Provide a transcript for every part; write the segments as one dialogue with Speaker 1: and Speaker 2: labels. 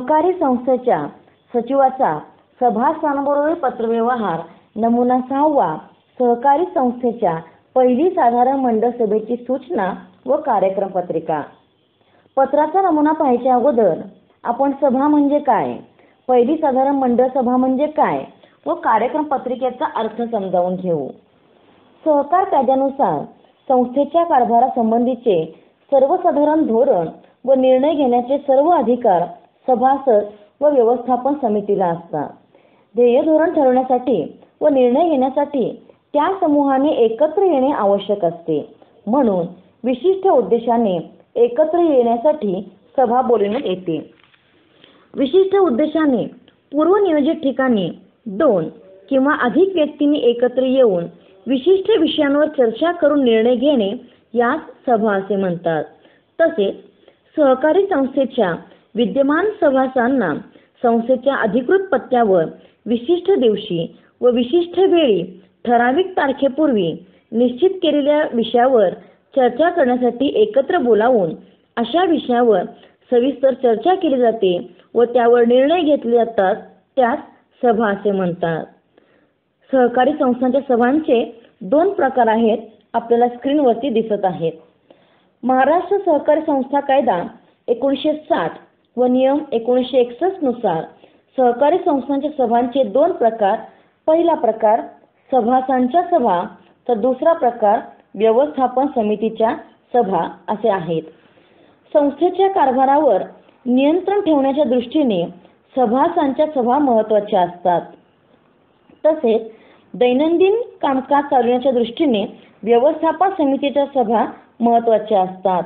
Speaker 1: सहकारी संस्थेच्या सचिवाचा सभासदांबरोबर पत्रव्यवहार नमुना 6. सहकारी संस्थेच्या पहिली साधारण मंडळ सभेची सूचना व कार्यक्रम पत्रिका. पत्राचा नमुना पाहायच्या अगोदर आपण सभा म्हणजे काय, पहिली साधारण मंडळ सभा म्हणजे काय व कार्यक्रम पत्रिकेचा अर्थ समजावून घेऊ. सहकार कायद्यानुसार संस्थेच्या कारभारासंबंधीचे सर्वसाधारण धोरण व निर्णय घेण्याचे सर्व अधिकार सभासद व व्यवस्थापन समितीला असतात. ध्येय धोरण ठरवण्यासाठी व निर्णय घेण्यासाठी त्या समूहाने एकत्र येणे आवश्यक असते. म्हणून विशिष्ट उद्देशाने एकत्र येण्यासाठी सभा बोलविण्यात येते. विशिष्ट उद्देशाने पूर्वनियोजित ठिकाणी 2 किंवा अधिक व्यक्तींनी एकत्र येऊन विशिष्ट विषयांवर चर्चा करून निर्णय घेणे यास सभा असे म्हणतात. तसेच सहकारी संस्थेच्या विद्यमान सभासदांना संस्थेच्या अधिकृत पत्त्यावर विशिष्ट दिवशी व विशिष्ट वेळी ठराविक तारखेपूर्वी निश्चित केलेल्या विषयावर चर्चा करण्यासाठी एकत्र बोलावून अशा विषयावर सविस्तर चर्चा केली जाते व त्यावर निर्णय घेतले जातात, त्यास सभा असे म्हणतात. सहकारी संस्थांच्या सभांचे 2 प्रकार आहेत, आपल्याला स्क्रीनवरती दिसत आहेत. महाराष्ट्र सहकारी संस्था कायदा 1960 व नियम 1961 नुसार सहकारी संस्थांच्या सभांचे 2 प्रकार. पहिला प्रकार सभासदांच्या सभा तर दुसरा प्रकार व्यवस्थापन समितीच्या सभा असे आहेत. संस्थेच्या कारभारावर नियंत्रण ठेवण्याच्या दृष्टीने सभासदांच्या सभा महत्त्वाच्या असतात. तसेच दैनंदिन कामकाज चालवण्याच्या दृष्टीने व्यवस्थापन समितीच्या सभा महत्त्वाच्या असतात.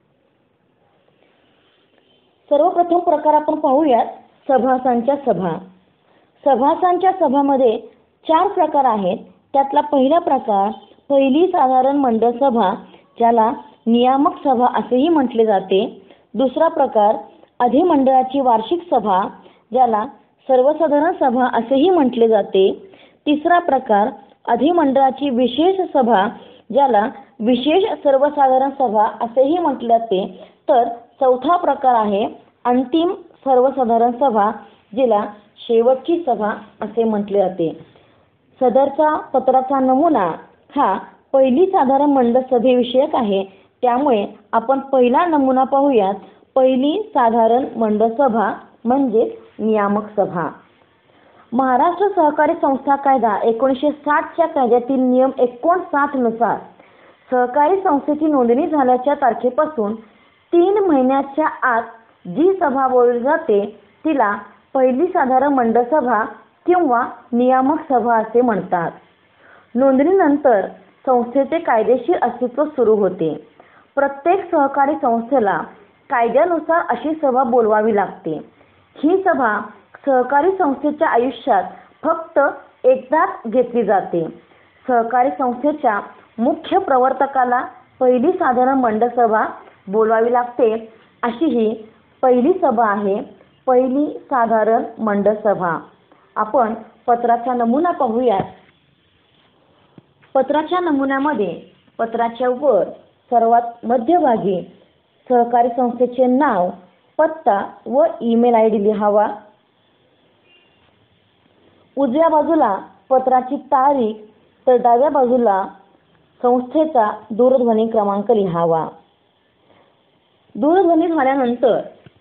Speaker 1: सर्वप्रथम प्रकार आपण पाहूयात सभासदांच्या सभा. सभासदांच्या सभामध्ये 4 प्रकार आहेत. त्यातला पहिला प्रकार पहिली साधारण मंडळ सभा, ज्याला नियामक सभा असेही म्हटले जाते. दुसरा प्रकार अधिमंडळाची वार्षिक सभा, ज्याला सर्वसाधारण सभा असेही म्हटले जाते. तिसरा प्रकार अधिमंडळाची विशेष सभा, ज्याला विशेष सर्वसाधारण सभा असेही म्हटले जाते. तर चौथा प्रकार आहे अंतिम सर्वसाधारण सभा, जिला शेवटची सभा असे म्हटले जाते. सदरचा पत्राचा नमुना हा पहिली साधारण मंडळ सभेविषयक आहे. त्यामुळे आपण पहिला नमुना पाहूयात. पहिली साधारण मंडळ सभा म्हणजे नियामक सभा. महाराष्ट्र सहकारी संस्था कायदा 1960 च्या कायद्यातील नियम 59 नुसार सहकारी संस्थेची नोंदणी झाल्याच्या तारखेपासून 3 महिन्याच्या आत जी सभा बोलवली जाते तिला पहिली साधारण मंडळ सभा किंवा नियामक सभा असे म्हणतात. नोंदणीनंतर संस्थेचे कायदेशीर अस्तित्व सुरू होते. प्रत्येक सहकारी संस्थेला कायद्यानुसार अशी सभा बोलवावी लागते. ही सभा सहकारी संस्थेच्या आयुष्यात फक्त एकदाच घेतली जाते. सहकारी संस्थेच्या मुख्य प्रवर्तकाला पहिली साधारण मंडळ सभा बोलवावी लागते. अशी ही पहिली सभा आहे, पहिली साधारण मंडळ सभा. आपण पत्राचा नमुना पाहूयात. पत्राच्या नमुन्यामध्ये पत्राच्या वर सर्वात मध्यभागी सहकारी संस्थेचे नाव, पत्ता व ईमेल आयडी लिहावा. उजव्या बाजूला पत्राची तारीख तर डाव्या बाजूला संस्थेचा दूरध्वनी क्रमांक लिहावा. दूरध्वनी झाल्यानंतर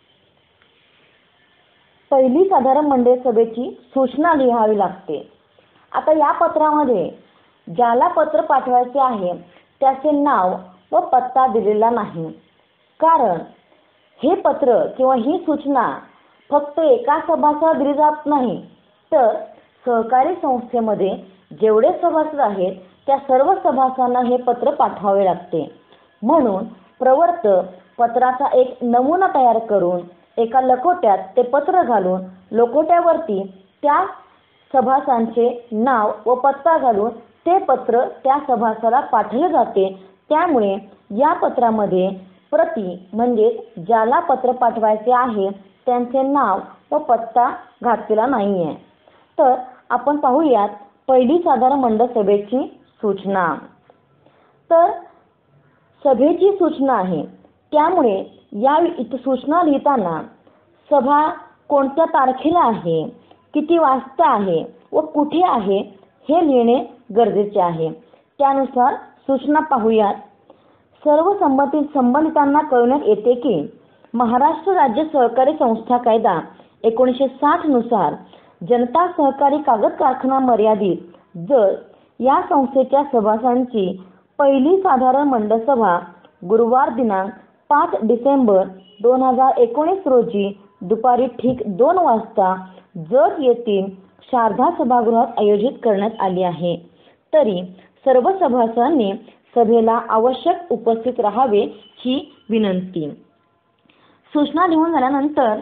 Speaker 1: पहिली साधारण मंडळ सभेची सूचना लिहावी लागते. आता या पत्रामध्ये ज्याला पत्र पाठवायचे आहे त्याचे नाव व पत्ता दिलेला नाही. कारण हे पत्र किंवा ही सूचना फक्त एका सभासदाला दिली जात नाही, तर सहकारी संस्थेमध्ये जेवढे सभासद आहेत त्या सर्व सभासदांना हे पत्र पाठवावे लागते. म्हणून प्रवर्तक पत्राचा एक नमुना तयार करून एका लकोट्यात ते पत्र घालून लकोट्यावरती त्या सभासदांचे नाव व पत्ता घालून ते पत्र त्या सभासदाला पाठवले जाते. त्यामुळे या पत्रामध्ये प्रति म्हणजे ज्याला पत्र पाठवायचे आहे त्यांचे नाव व पत्ता घातलेला नाहीये. तर आपण पाहूयात पहिली साधारण मंडळ सभेची सूचना. तर सभेची सूचना आहे, त्यामुळे या सूचना लिहिताना सभा कोणत्या तारखेला आहे, किती वाजता आहे व कुठे आहे हे लिहिणे गरजेचे आहे. त्यानुसार सूचना पाहूयात. सर्व संबंधितांना कळवण्यात येते की महाराष्ट्र राज्य सहकारी संस्था कायदा 1960 नुसार जनता सहकारी कागद कारखाना मर्यादित जर या संस्थेच्या सभासदांची पहिली साधारण मंडळ सभा गुरुवार दिनांक 5 डिसेंबर 2019 रोजी दुपारी ठीक 2 वाजता जत येथील शारदा सभागृहात आयोजित करण्यात आली आहे, तरी सर्व सभासदांनी सभेला आवश्यक उपस्थित राहावे ही विनंती. सूचना लिहून झाल्यानंतर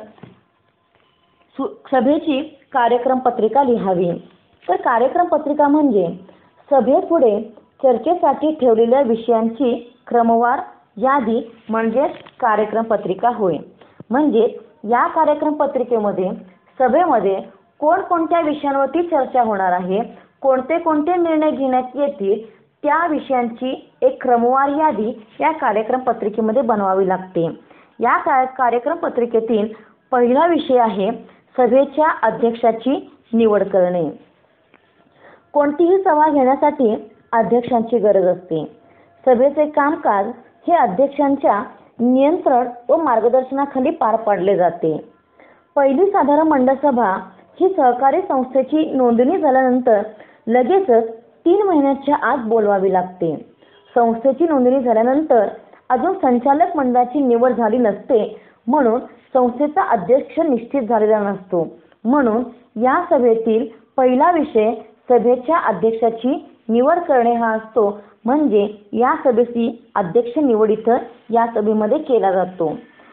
Speaker 1: सभेची कार्यक्रम पत्रिका लिहावी. तर कार्यक्रम पत्रिका म्हणजे सभेपुढे चर्चेसाठी ठेवलेल्या विषयांची क्रमवार यादी म्हणजे कार्यक्रम पत्रिका होय. म्हणजे या कार्यक्रम पत्रिकेमध्ये सभेमध्ये कोणकोणत्या विषयांवरती चर्चा होणार आहे, कोणते कोणते निर्णय घेण्यात येतील त्या विषयांची एक क्रमवार यादी या कार्यक्रम पत्रिकेमध्ये बनवावी लागते. या कार्यक्रम पत्रिकेतील पहिला विषय आहे सभेच्या अध्यक्षाची निवड करणे. कोणतीही सभा घेण्यासाठी अध्यक्षांची गरज असते. सभेचे कामकाज हे अध्यक्षांच्या नियंत्रण व मार्गदर्शनाखाली पार पाडले जाते. पहिली साधारण मंडळ सभा ही सहकारी संस्थेची नोंदणी झाल्यानंतर लगेचच 3 महिन्याच्या आत बोलवावी लागते. संस्थेची नोंदणी झाल्यानंतर अजून संचालक मंडळाची निवड झाली नसते, म्हणून संस्थेचा अध्यक्ष निश्चित झालेला नसतो. म्हणून या सभेतील पहिला विषय सभेच्या अध्यक्षाची निवड करणे हा असतो. म्हणजे या सभेची अध्यक्ष निवड इथं या सभेमध्ये केला जातो.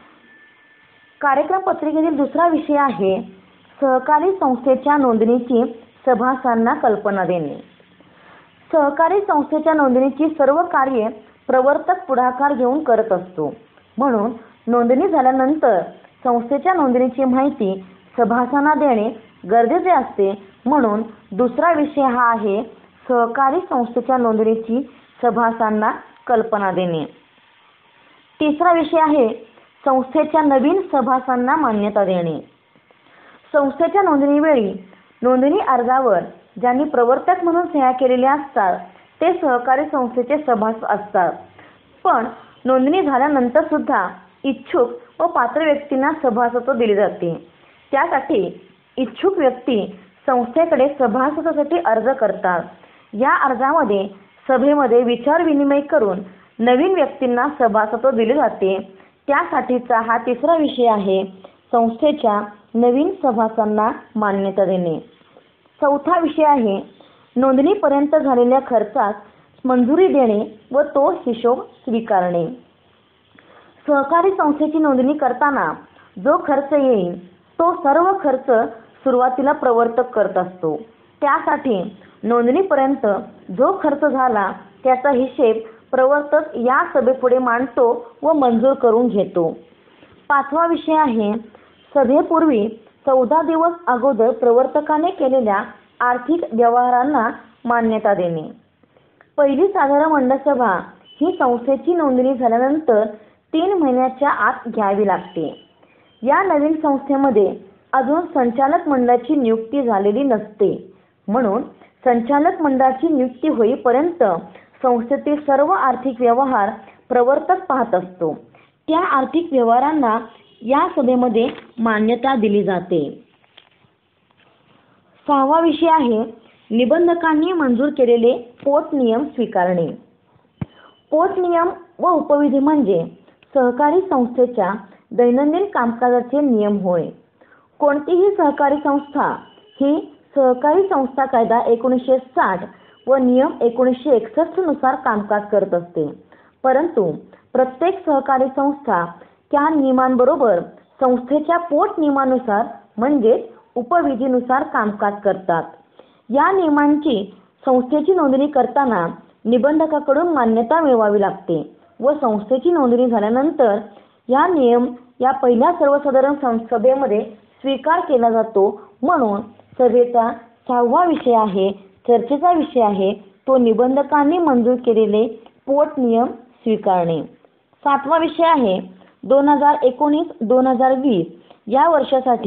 Speaker 1: कार्यक्रम पत्रिकेतील दुसरा विषय आहे सहकारी संस्थेच्या नोंदणीची सभासदांना कल्पना देणे. सहकारी संस्थेच्या नोंदणीची सर्व कार्ये प्रवर्तक पुढाकार घेऊन करत असतो. म्हणून नोंदणी झाल्यानंतर संस्थेच्या नोंदणीची माहिती सभासदांना देणे गरजेचे असते. म्हणून दुसरा विषय हा आहे सहकारी संस्थेच्या नोंदणीची सभासदांना कल्पना देणे. तिसरा विषय आहे संस्थेच्या नवीन सभासदांना मान्यता देणे. संस्थेच्या नोंदणीवेळी नोंदणी अर्जावर ज्यांनी प्रवर्तक म्हणून सह्या केलेल्या असतात ते सहकारी संस्थेचे सभासद असतात. पण नोंदणी झाल्यानंतर सुद्धा इच्छुक व पात्र व्यक्तींना सभासदत्व दिले जाते. त्यासाठी इच्छुक व्यक्ती संस्थेकडे सभासदत्वासाठी अर्ज करतात. या अर्जामध्ये सभेमध्ये विचार विनिमय करून नवीन व्यक्तींना सभासदत्व दिले जाते. त्यासाठीचा हा तिसरा विषय आहे संस्थेच्या नवीन सभासदांना मान्यता देणे. चौथा विषय आहे नोंदणीपर्यंत झालेल्या खर्चास मंजुरी देणे व तो हिशोब स्वीकारणे. सहकारी संस्थेची नोंदणी करताना जो खर्च येईल तो सर्व खर्च सुरुवातीला प्रवर्तक करत असतो. त्यासाठी नोंदणीपर्यंत जो खर्च झाला त्याचा हिशेब प्रवर्तक या सभेपुढे मांडतो व मंजूर करून घेतो. पाचवा विषय आहे सभेपूर्वी 14 दिवस अगोदर प्रवर्तकाने केलेल्या आर्थिक व्यवहारांना मान्यता देणे. पहिली साधारण मंडळ सभा ही संस्थेची नोंदणी झाल्यानंतर 3 महिन्याच्या आत घ्यावी लागते. या नवीन संस्थेमध्ये अजून संचालक मंडळाची नियुक्ती झालेली नसते. म्हणून संचालक मंडळाची नियुक्ती होईपर्यंत संस्थेतील सर्व आर्थिक व्यवहार प्रवर्तक पाहत असतो. त्या आर्थिक व्यवहारांना या सभेमध्ये मान्यता दिली जाते. सहावा विषय आहे निबंधकांनी मंजूर केलेले पोटनियम स्वीकारणे. पोटनियम व उपविधी म्हणजे सहकारी संस्थेच्या दैनंदिन कामकाजाचे नियम होय. कोणतीही सहकारी संस्था ही सहकारी संस्था कायदा 1960 व नियम 1961 नुसार कामकाज करत असते. परंतु प्रत्येक सहकारी संस्था त्या नियमांबरोबर संस्थेच्या पोटनियमानुसार म्हणजे उपविधीनुसार कामकाज करतात. या नियमांची संस्थेची नोंदणी करताना निबंधकाकडून मान्यता मिळवावी लागते व संस्थेची नोंदणी झाल्यानंतर या नियम या पहिल्या सर्वसाधारण सभेमध्ये स्वीकार केला जातो. म्हणून सभेचा 6वा विषय आहे चर्चेचा विषय आहे तो निबंधकांनी मंजूर केलेले पोटनियम स्वीकारणे. 7वा विषय आहे 2019-2020 या वर्षासाठी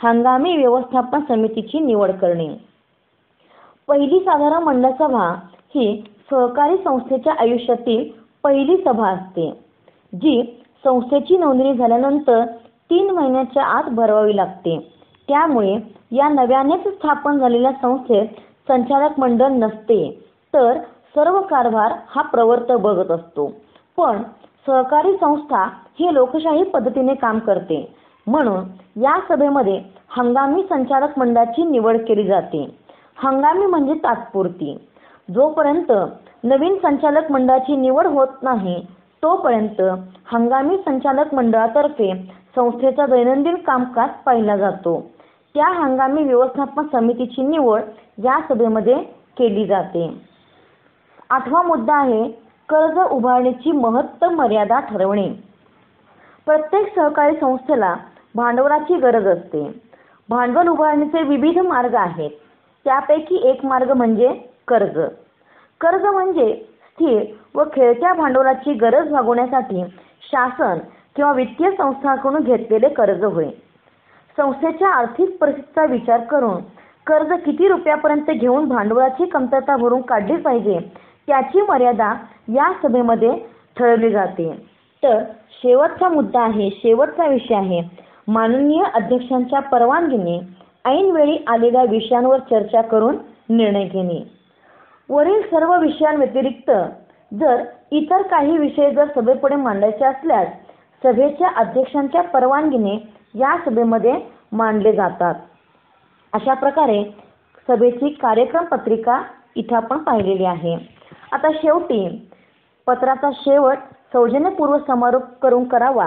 Speaker 1: हंगामी व्यवस्थापन समितीची निवड करणे. पहिली साधारण मंडळ सभा ही सहकारी संस्थेच्या आयुष्यातील पहिली सभा असते, जी संस्थेची नोंदणी झाल्यानंतर 3 महिन्याच्या आत भरवावी लागते. त्यामुळे या नव्यानेच स्थापन झालेल्या संस्थेत संचालक मंडळ नसते, तर सर्व कारभार हा प्रवर्तक बघत असतो. पण सहकारी संस्था ही लोकशाही पद्धतीने काम करते, म्हणून या सभेमध्ये हंगामी संचालक मंडळाची निवड केली जाते. हंगामी म्हणजे तात्पुरती. जोपर्यंत नवीन संचालक मंडळाची निवड होत नाही, तोपर्यंत हंगामी संचालक मंडळातर्फे संस्थेचा दैनंदिन कामकाज पाहिला जातो. त्या हंगामी व्यवस्थापन समितीची निवड या सभेमध्ये केली जाते. 8वा मुद्दा आहे कर्ज उभारणीची महत्तम मर्यादा ठरवणे. प्रत्येक सहकारी संस्थेला भांडवलाची गरज असते. भांडवल उभारणीचे विविध मार्ग आहेत. त्यापैकी एक मार्ग म्हणजे कर्ज. कर्ज म्हणजे स्थिर व खेळत्या भांडवलाची गरज भागवण्यासाठी शासन किंवा वित्तीय संस्थांकडून घेतलेले कर्ज होय. संस्थेच्या आर्थिक परिस्थितीचा विचार करून कर्ज किती रुपयापर्यंत घेऊन भांडवलाची कमतरता भरून काढली पाहिजे त्याची मर्यादा या सभेमध्ये ठरवली जाते. तर शेवटचा विषय आहे माननीय अध्यक्षांच्या परवानगीने ऐनवेळी आलेल्या विषयांवर चर्चा करून निर्णय घेणे. वरील सर्व विषयांव्यतिरिक्त जर इतर काही विषय जर सभेपुढे मांडायचे असल्यास सभेच्या अध्यक्षांच्या परवानगीने या सभेमध्ये मांडले जातात. अशा प्रकारे सभेची कार्यक्रम पत्रिका इथे आपण पाहिलेली आहे. आता शेवटी पत्राचा शेवट सौजन्यपूर्व समारोप करून करावा.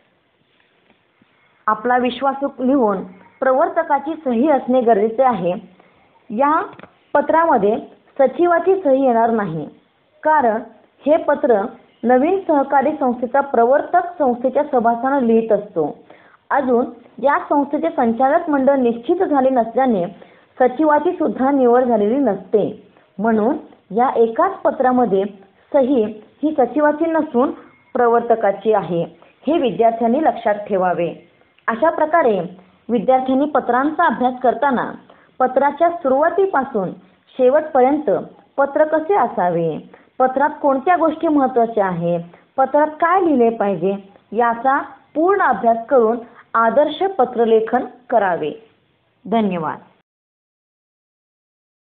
Speaker 1: आपला विश्वासू लिहून प्रवर्तकाची सही असणे गरजेचे आहे. या पत्रामध्ये सचिवाची सही येणार नाही, कारण हे पत्र नवीन सहकारी संस्थेचा प्रवर्तक संस्थेच्या सभासदांना लिहित असतो. अजून या संस्थेचे संचालक मंडळ निश्चित झाले नसल्याने सचिवाची सुद्धा निवड झालेली नसते. म्हणून या एकाच पत्रामध्ये सही ही सचिवाची नसून प्रवर्तकाची आहे, हे विद्यार्थ्यांनी लक्षात ठेवावे. अशा प्रकारे विद्यार्थ्यांनी पत्रांचा अभ्यास करताना पत्राच्या सुरुवातीपासून शेवटपर्यंत पत्र कसे असावे, पत्रात कोणत्या गोष्टी महत्त्वाच्या आहेत, पत्रात काय लिहिले पाहिजे याचा पूर्ण अभ्यास करून आदर्श पत्रलेखन करावे. धन्यवाद.